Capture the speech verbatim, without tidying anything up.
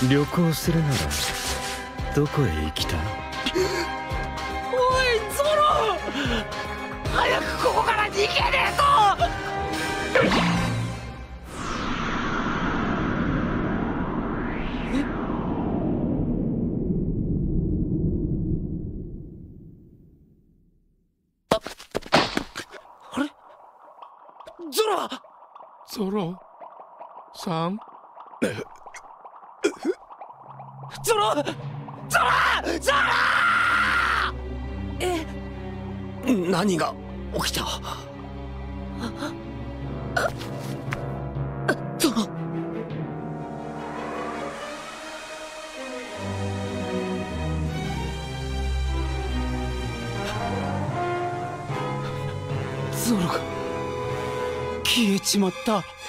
旅行するならどこへ行きたい？ おいゾロ、早くここから逃げねえと。あれ、ゾロゾロさん、 ゾロゾロゾロ。え、何が起きた？ゾロ、ゾロが消えちまった。